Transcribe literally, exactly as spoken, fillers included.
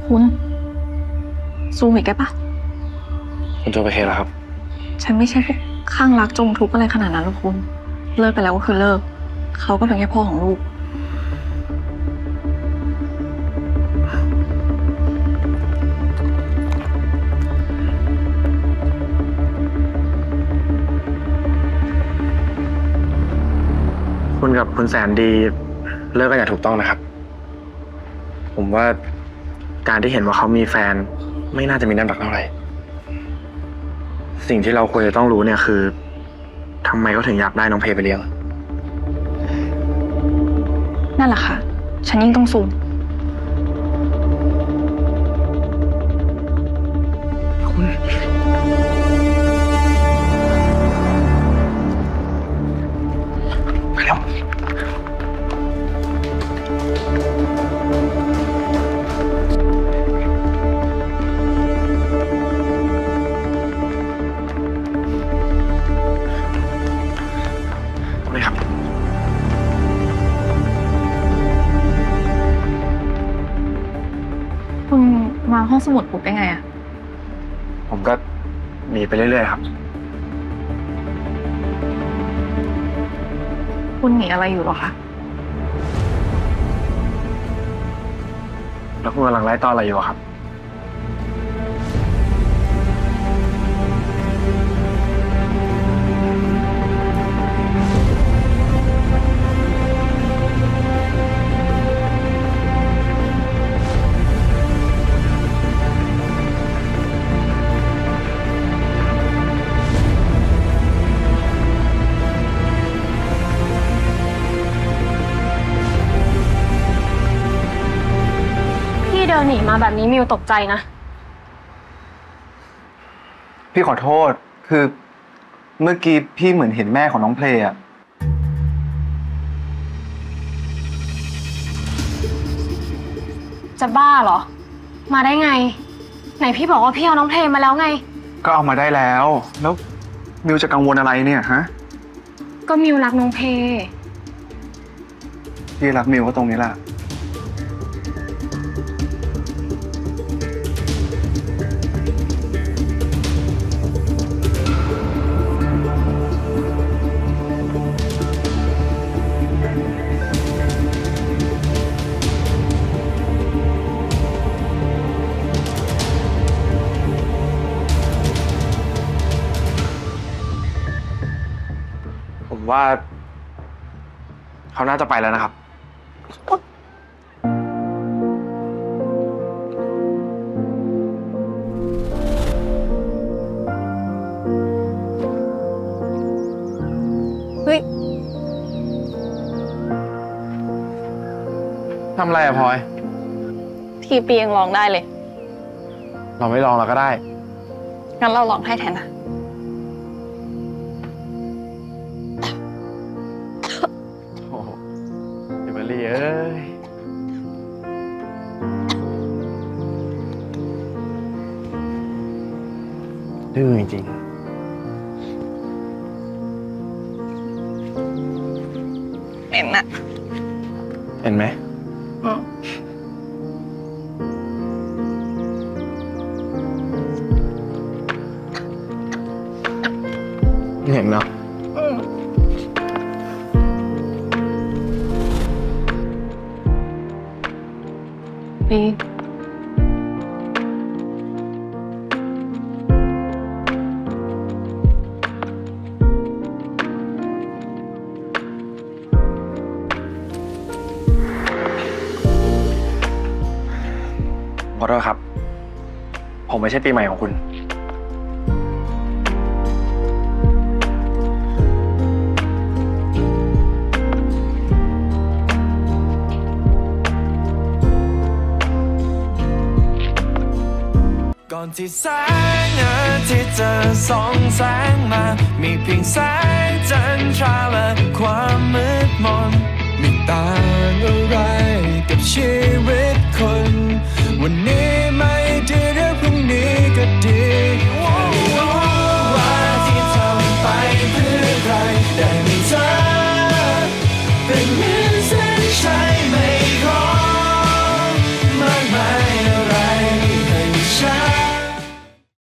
คุณซูมอีกได้ปะคุณโจไปเคแล้วครับฉันไม่ใช่พวกข้างรักจงทุกข์อะไรขนาดนั้นหรอกคุณเลิกไปแล้วก็คือเลิกเขาก็เป็นแค่พ่อของลูกคุณกับคุณแสนดีเลิกกันอย่างถูกต้องนะครับผมว่าการที่เห็นว่าเขามีแฟนไม่น่าจะมีน้ำหนักเท่าไหร่สิ่งที่เราควรจะต้องรู้เนี่ยคือทำไมเขาถึงอยากได้น้องเพไปเลี้ยงนั่นแหละค่ะฉันยิ่งต้องซูมคุณไปแล้วเลยครับคุณมาห้องสมุดปุ๊บได้ไงอะผมก็หนีไปเรื่อยๆครับคุณหนีอะไรอยู่หรอคะแล้วคุณกำลังไล่ต้อนอะไรอยู่ครับเดินหนีมาแบบนี้มิวตกใจนะพี่ขอโทษคือเมื่อกี้พี่เหมือนเห็นแม่ของน้องเพลย์อะจะบ้าเหรอมาได้ไงไหนพี่บอกว่าพี่เอาน้องเพลย์มาแล้วไงก็เอามาได้แล้วแล้วมิวจะกังวลอะไรเนี่ยฮะก็มิวรักน้องเพลย์พี่รักมิวก็ตรงนี้แหละผมว่าเขาน่าจะไปแล้วนะครับเฮ้ยทำอะไรอะพลอยทีปียังร้องได้เลยเราไม่ลองเราก็ได้งั้นเราลองให้แทนนะโอ้โหเอเบอรี่เอ้ยดื้อจริงเห็นนะเห็นไหมอืมเห็นเนาะปีขอโทษครับผมไม่ใช่ปีใหม่ของคุณก่อนที่แสงอาทิตย์จะส่องแสงมามีเพียงแสงจันทราและความมืดมนไม่ต่างอะไรกับชีวิตคน